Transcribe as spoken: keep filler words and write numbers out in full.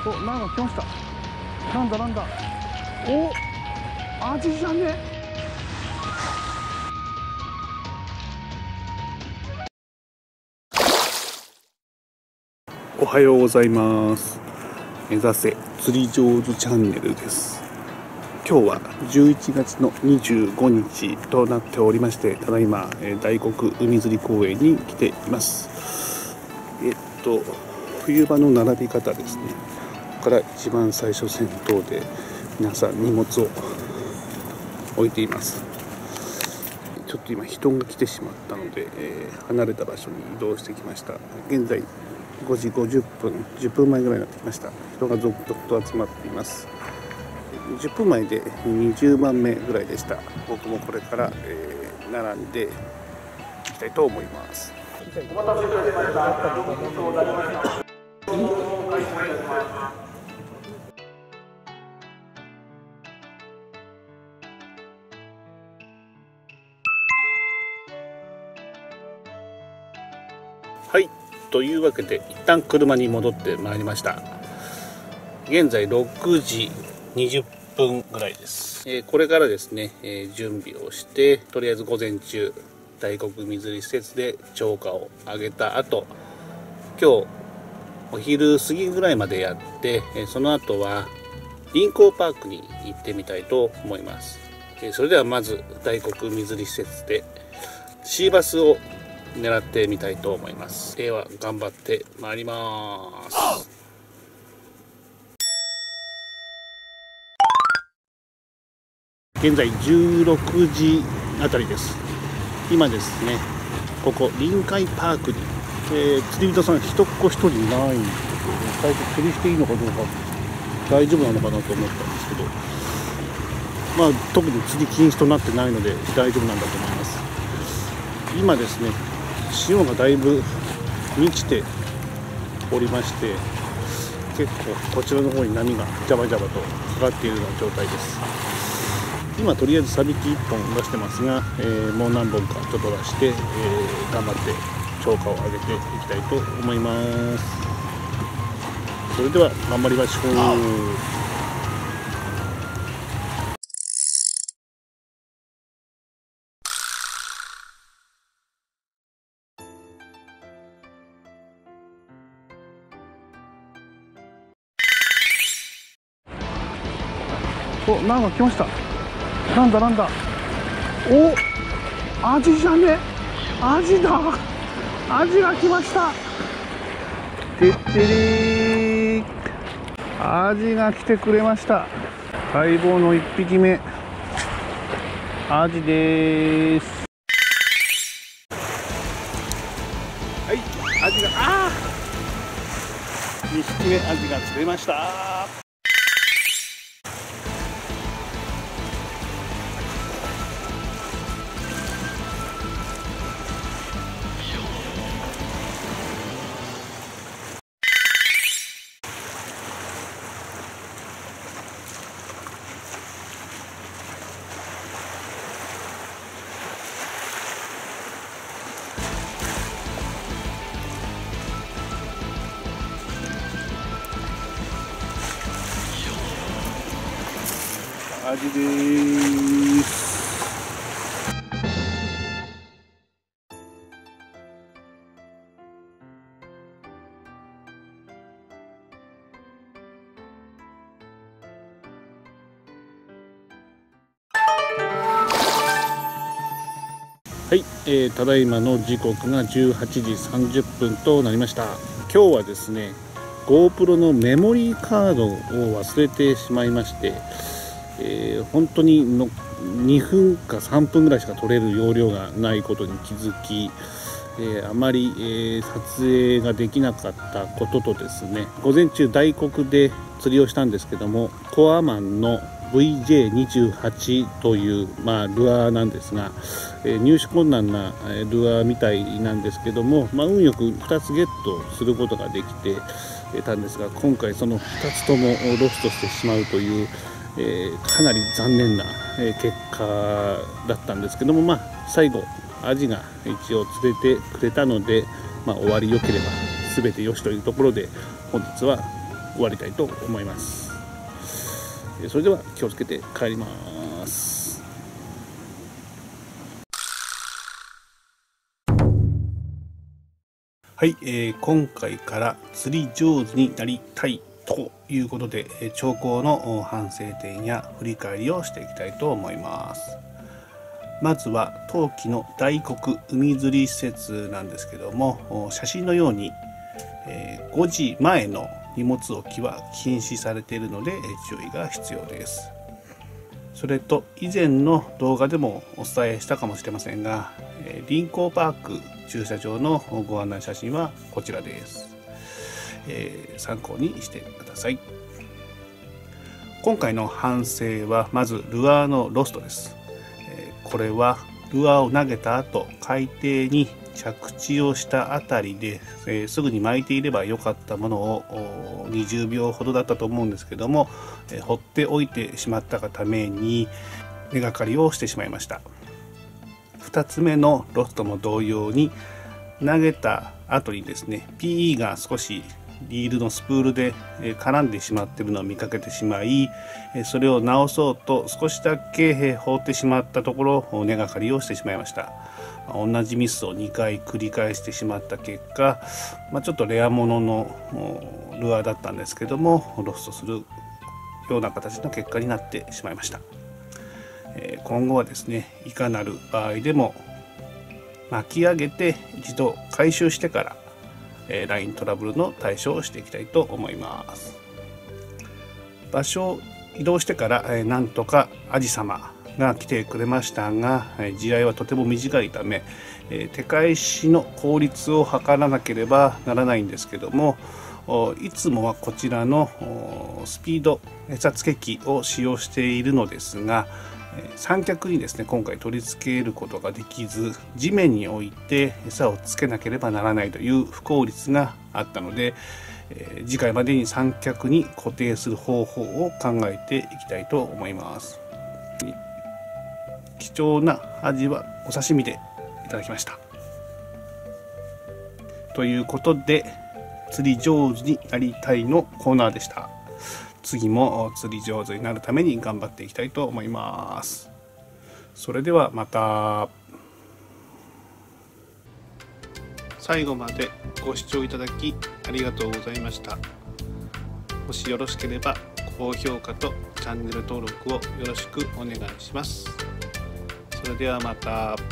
お、なんか来ました。なんだなんだ。お、アジじゃね。おはようございます。目指せ釣り上手チャンネルです。今日はじゅういちがつのにじゅうごにちとなっておりまして、ただいま大黒海釣り公園に来ています。えっと冬場の並び方ですね。ここから一番最初先頭で皆さん荷物を置いています。ちょっと今人が来てしまったので、えー、離れた場所に移動してきました。現在ごじごじゅっぷん、じゅっぷんまえぐらいになってきました。人が続々と集まっています。じゅっぷんまえでにじゅうばんめぐらいでした。僕もこれから、えー、並んでいきたいと思います。お待たせいたしました。はい、というわけで一旦車に戻ってまいりました。現在ろくじにじゅっぷんぐらいです。えー、これからですね、えー、準備をしてとりあえず午前中大黒海釣り施設で釣果を上げた後、今日お昼過ぎぐらいまでやって、えー、その後は臨港パークに行ってみたいと思います。えー、それではまず大黒海釣り施設でシーバスを狙ってみたいと思います。では頑張ってまいります。現在じゅうろくじあたりです。今ですね、ここ臨海パークに、えー、釣り人さん一っ子一人いないんですけど、最初釣りしていいのかどうか大丈夫なのかなと思ったんですけど、まあ特に釣り禁止となってないので大丈夫なんだと思います。今ですね、潮がだいぶ満ちておりまして、結構こちらの方に波がジャバジャバとかかっているような状態です。今とりあえずサビキいっぽん出してますが、えー、もう何本かちょっと出して、えー、頑張って釣果を上げていきたいと思います。それでは頑張りましょう。お、なんか来ました。なんだなんだ。お、アジじゃね。アジだ。アジが来ました。てってりー。アジが来てくれました。待望のいっぴきめ。アジでーす。はい、アジが、あー。にひきめアジが釣れました。アジでーす。はい、えー、ただいまの時刻がじゅうはちじさんじゅっぷんとなりました。今日はですね、GoPro のメモリーカードを忘れてしまいまして、えー、本当にのにふんかさんぷんぐらいしか撮れる容量がないことに気づき、えー、あまり、えー、撮影ができなかったこととですね、午前中大黒で釣りをしたんですけども、コアマンの ブイジェーにじゅうはち という、まあ、ルアーなんですが、えー、入手困難なルアーみたいなんですけども、まあ、運よくふたつゲットすることができてたんですが、今回そのふたつともロストしてしまうという、えー、かなり残念な結果だったんですけども、まあ、最後アジが一応釣れてくれたので、まあ、終わり良ければ全て良しというところで、本日は終わりたいと思います。それでは気をつけて帰ります。はい、えー、今回から釣り上手になりたいということで、兆候の反省点や振り返りをしていきたいと思います。まずは冬季の大黒海釣り施設なんですけども、写真のようにごじまえの荷物置きは禁止されているので注意が必要です。それと以前の動画でもお伝えしたかもしれませんが、臨港パーク駐車場のご案内写真はこちらです。えー、参考にしてください。今回の反省はまずルアーのロストです。えー、これはルアーを投げた後、海底に着地をしたあたりで、えー、すぐに巻いていればよかったものをにじゅうびょうほどだったと思うんですけども、えー、放っておいてしまったがために根がかりをしてしまいました。ふたつめのロストも同様に、投げた後にですね ピーイー が少しリールのスプールで絡んでしまっているのを見かけてしまい、それを直そうと少しだけ放ってしまったところ根がかりをしてしまいました。同じミスをにかい繰り返してしまった結果、まあ、ちょっとレアもののルアーだったんですけどもロストするような形の結果になってしまいました。今後はですねいかなる場合でも巻き上げて一度回収してからライントラブルの対処をしていきたいと思います。場所を移動してからなんとかアジ様が来てくれましたが、地合はとても短いため手返しの効率を図らなければならないんですけども、いつもはこちらのスピード餌付け機を使用しているのですが、三脚にですね今回取り付けることができず、地面に置いて餌をつけなければならないという不効率があったので、えー、次回までに三脚に固定する方法を考えていきたいと思います。貴重なアジはお刺身でいただきました。ということで釣り上手になりたいのコーナーでした。次も釣り上手になるために頑張っていきたいと思います。それではまた。最後までご視聴いただきありがとうございました。もしよろしければ高評価とチャンネル登録をよろしくお願いします。それではまた。